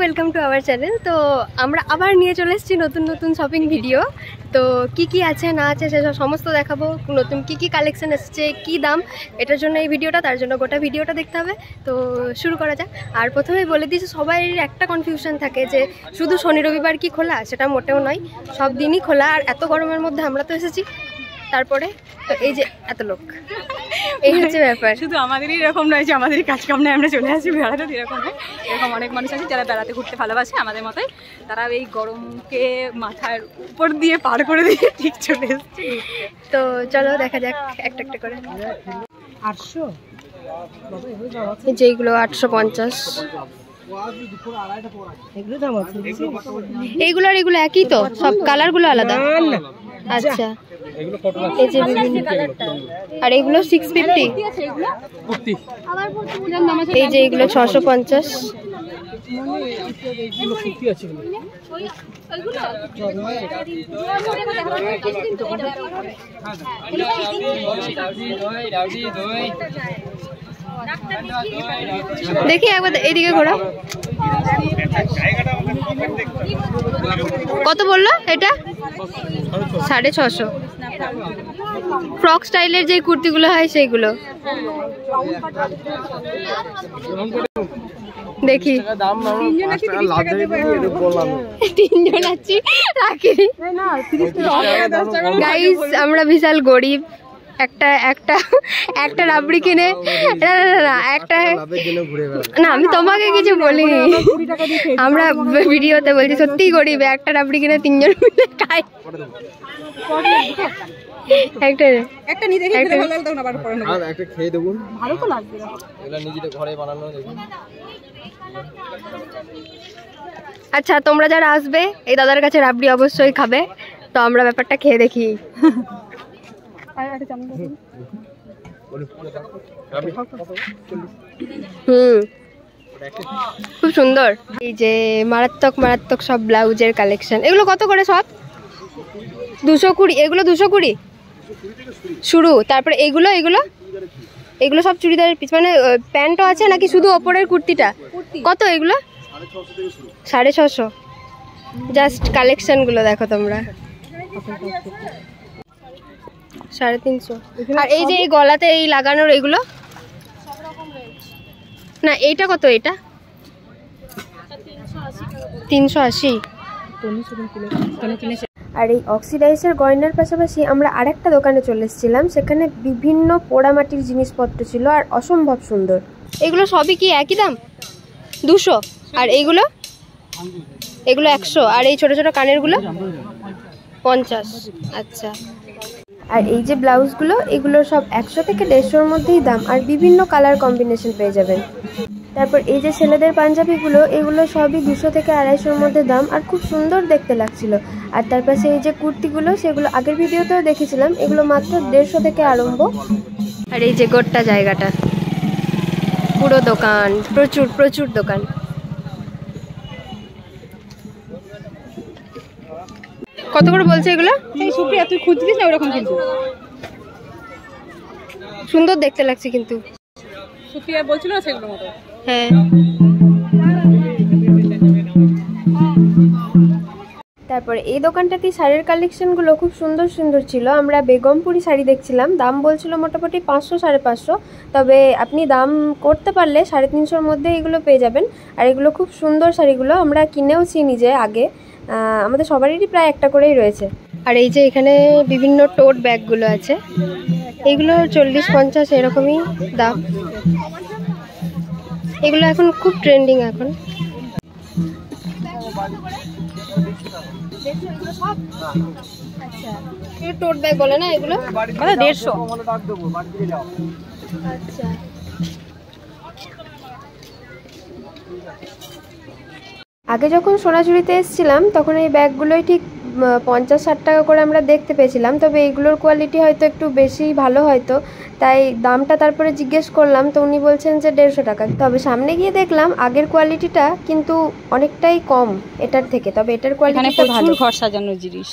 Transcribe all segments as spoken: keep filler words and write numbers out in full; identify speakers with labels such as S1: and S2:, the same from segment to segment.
S1: Welcome to our channel. তো আমরা আবার নিয়ে চলে এসেছি নতুন নতুন শপিং ভিডিও। তো কি কি আছে না আছে সেসব সমস্ত দেখাবো, নতুন কি কি কালেকশন এসেছে, কি দাম, এটার জন্য এই ভিডিওটা, তার জন্য গোটা ভিডিওটা দেখতে হবে। তো শুরু করা যাক। আর প্রথমেই বলে দিয়েছি, সবাই একটা কনফিউশন থাকে যে শুধু শনি রবিবার কি খোলা, সেটা মোটেও নয়, সব দিনই খোলা। আর এত গরমের মধ্যে আমরা তো এসেছি, তারপরে তো এই যে এত লোক, এই হচ্ছে ব্যাপার।
S2: শুধু আমাদেরই এরকম নয় যে আমাদের কাজ কাম নয় আমরা চলে আসি বেড়াতে, এরকম নয়। এরকম অনেক মানুষ আছে যারা বেড়াতে ঘুরতে ভালোবাসে আমাদের মতোই, তারা এই গরমকে মাথার উপর দিয়ে পার করে দিয়ে ঠিক চলে এসছে।
S1: তো চলো দেখা যাক একটা একটা করে।
S2: আটশো
S1: যেগুলো আটশো পঞ্চাশ, এইগুলো আর এগুলো একই তো, সব কালারগুলো আলাদা। আচ্ছা, এই যে আর এগুলো সিক্স ফিফটি, এই যে এগুলো ছশো পঞ্চাশ, দেখি একবার এইদিকে ঘোরা। কত বললো এটা? সাড়ে ছশো। ফ্রক স্টাইলের যে কুর্তিগুলো হয় সেইগুলো দেখি। তিনজন আছি, রাখি গাইস, আমরা বিশাল গরিব। একটা একটা একটা রাবড়ি কিনে, না না না একটা না, আমি তোমাকে কিছু বলিনি, আমরা ভিডিওতে বলছি সত্যিই গরিব। একটা রাবড়ি কিনে তিনজন মিলে খাই। একটা একটা নিয়ে দেখি, ভালো লাগবে তখন আবার পরে নেব। আর একটা খেয়ে দেব, ভালো তো লাগবে। এগুলা নিজেদের ঘরে বানানো দেখুন। আচ্ছা, তোমরা যারা আসবে এই দাদার কাছে রাবড়ি অবশ্যই খাবে। তো আমরা ব্যাপারটা খেয়ে দেখি। হুম, খুব সুন্দর। এই যে মারাত্মক মারাত্মক সব ব্লাউজের কালেকশন। এগুলো কত করে সব? দুশো কুড়ি। এগুলো দুশো কুড়ি শুরু। তারপরে এগুলো এগুলো এগুলো সব চুড়িদারের পিস, মানে প্যান্টও আছে নাকি শুধু ওপরের কুর্তিটা? কত এগুলো? সাড়ে ছশো। জাস্ট কালেকশনগুলো দেখো তোমরা, সাড়ে তিনশো। আর এই যে এই গলাতে এই লাগানোর এগুলো না, এইটা কত? এটা তিনশো আশি। আর এই অক্সিডাইজের গয়নার পাশাপাশি আমরা আরেকটা দোকানে চলে এসেছিলাম, সেখানে বিভিন্ন পোড়ামাটির জিনিসপত্র ছিল আর অসম্ভব সুন্দর। এগুলো সবই কি একই দাম? দুশো। আর এইগুলো এগুলো একশো। আর এই ছোট ছোট কানেরগুলো পঞ্চাশ। আচ্ছা, আর এই যে ব্লাউজগুলো, এগুলো সব একশো থেকে দেড়শোর মধ্যেই দাম, আর বিভিন্ন কালার কম্বিনেশন পেয়ে যাবেন। তারপর এই যে ছেলেদের পাঞ্জাবিগুলো, এগুলো সবই দুশো থেকে আড়াইশোর মধ্যে দাম, আর খুব সুন্দর দেখতে লাগছিল। আর তার পাশে এই যে কুর্তিগুলো, সেগুলো আগের ভিডিওতেও দেখেছিলাম, এগুলো মাত্র দেড়শো থেকে আরম্ভ। আর এই যে গোটা জায়গাটা পুরো দোকান, প্রচুর প্রচুর দোকান। কত করে বলছে এগুলো?
S2: এই সুপ্রিয়া, তুই খুঁজছিস না ওরকম, কিন্তু
S1: সুন্দর দেখতে লাগছে। কিন্তু
S2: সুপ্রিয়া বলছিল না সেগুলো মতো।
S1: হ্যাঁ। তারপরে এই দোকানটাতে শাড়ির কালেকশনগুলো খুব সুন্দর সুন্দর ছিল। আমরা বেগমপুরি শাড়ি দেখছিলাম, দাম বলছিল মোটামুটি পাঁচশো সাড়ে পাঁচশো, তবে আপনি দাম করতে পারলে সাড়ে তিনশোর মধ্যে এগুলো পেয়ে যাবেন। আর এগুলো খুব সুন্দর শাড়িগুলো, আমরা কিনেওছি নিজে আগে, আমাদের সবারই প্রায় একটা করেই রয়েছে। আর এই যে এখানে বিভিন্ন টোট ব্যাগগুলো আছে, এগুলো চল্লিশ পঞ্চাশ এরকমই দাম। এগুলো এখন খুব ট্রেন্ডিং এখন। টোট ব্যাগ বলে না এগুলো?
S2: দেড়শো।
S1: আচ্ছা, আগে যখন সোনাঝুরিতে এসেছিলাম তখন এই ব্যাগগুলোই ঠিক পঞ্চাশ ষাট টাকা করে আমরা দেখতে পেয়েছিলাম, তবে এইগুলোর কোয়ালিটি হয়তো একটু বেশি ভালো হয়তো, তাই দামটা তারপরে জিজ্ঞেস করলাম, তো উনি বলছেন যে দেড়শো টাকা। তবে সামনে গিয়ে দেখলাম আগের কোয়ালিটিটা কিন্তু অনেকটাই কম এটার থেকে, তবে এটার কোয়ালিটিটা ভালো।
S2: ঘর সাজানোর জিনিস।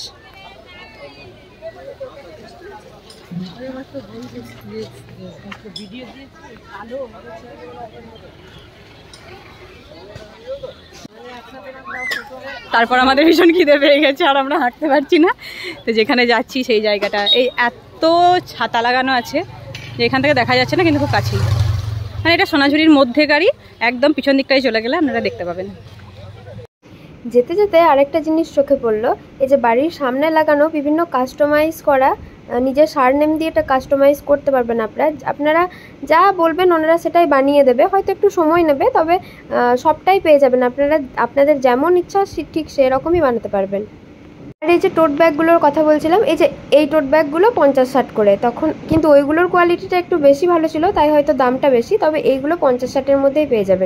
S2: তারপর আমাদের ভীষণ খিদে পেয়ে গেছে আর আমরা হাঁটতে পারছি না। তো যেখানে যাচ্ছি সেই জায়গাটা এই এত ছাতা লাগানো আছে যে এখান থেকে দেখা যাচ্ছে না, কিন্তু খুব কাছেই। মানে এটা সোনাঝুরির মধ্যেকারই, একদম পিছন দিকটাই চলে গেলে আপনারা দেখতে পাবেন।
S1: যেতে যেতে আরেকটা জিনিস চোখে পড়লো, এই যে বাড়ির সামনে লাগানো বিভিন্ন কাস্টমাইজ করা, নিজের সারনেম দিয়ে এটা কাস্টমাইজ করতে পারবেন আপনারা। আপনারা যা বলবেন ওনারা সেটাই বানিয়ে দেবে, হয়তো একটু সময় নেবে, তবে সবটাই পেয়ে যাবেন আপনারা। আপনাদের যেমন ইচ্ছা ঠিক সেরকমই বানাতে পারবেন। আর এই যে টোট ব্যাগগুলোর কথা বলছিলাম, এই যে এই টোট ব্যাগগুলো পঞ্চাশ ষাট করে, তখন কিন্তু ওইগুলোর কোয়ালিটিটা একটু বেশি ভালো ছিল, তাই হয়তো দামটা বেশি, তবে এইগুলো পঞ্চাশ ষাটের মধ্যেই পেয়ে যাবেন।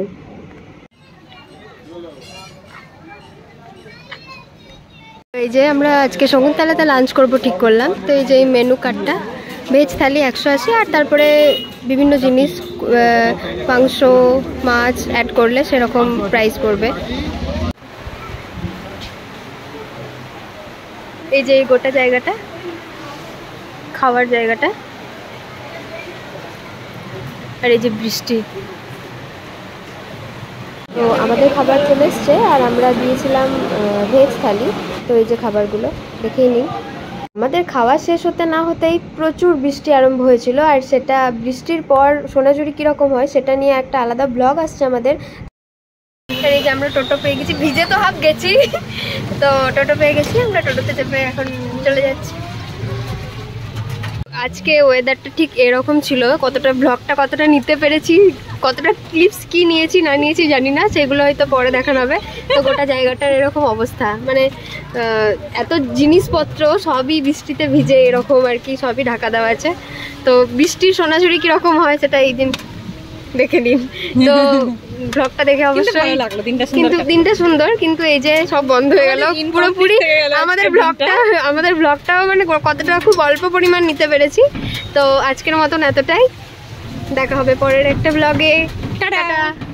S1: এই যে আমরা আজকে শকুন্তলাতে লাঞ্চ করব ঠিক করলাম। তো এই যে এই মেনু কার্ডটা, ভেজ থালি একশো আশি, আর তারপরে বিভিন্ন জিনিস মাংস মাছ অ্যাড করলে সেরকম প্রাইস পড়বে। এই যে এই গোটা জায়গাটা খাওয়ার জায়গাটা, আর এই যে বৃষ্টি। তো আমাদের খাবার চলে এসছে আর আমরা দিয়েছিলাম ভেজ থালি। তো এই যে খাবারগুলো দেখেই নিই। আমাদের খাওয়া শেষ হতে না হতেই প্রচুর বৃষ্টি আরম্ভ হয়েছিল, আর সেটা বৃষ্টির পর সোনাঝুরি কীরকম হয় সেটা নিয়ে একটা আলাদা ব্লগ আসছে আমাদের। এই যে আমরা টোটো পেয়ে গেছি, ভিজে তো হাফ গেছি, তো টোটো পেয়ে গেছি, আমরা টোটোতে চেপে এখন চলে যাচ্ছি। আজকে ওয়েদারটা ঠিক এরকম ছিল, কতটা ব্লগটা কতটা নিতে পেরেছি, কতটা ক্লিপস কি নিয়েছি না নিয়েছি জানি না, সেগুলো হয়তো পরে দেখানো হবে। তো গোটা জায়গাটার এরকম অবস্থা, মানে এত জিনিসপত্র সবই বৃষ্টিতে ভিজে এরকম আর কি, সবই ঢাকা দেওয়া আছে। তো বৃষ্টির সোনাঝুরি কীরকম হয় সেটা এই দিন দেখে নিন। তো ব্লগটা দেখে অবশ্যই লাগলো, কিন্তু দিনটা সুন্দর, কিন্তু এই যে সব বন্ধ হয়ে গেল পুরোপুরি। আমাদের ব্লগটা আমাদের ব্লগটাও মানে কতটা খুব অল্প পরিমাণ নিতে পেরেছি। তো আজকের মতন এতটাই, দেখা হবে পরের একটা ব্লগে। টাটা।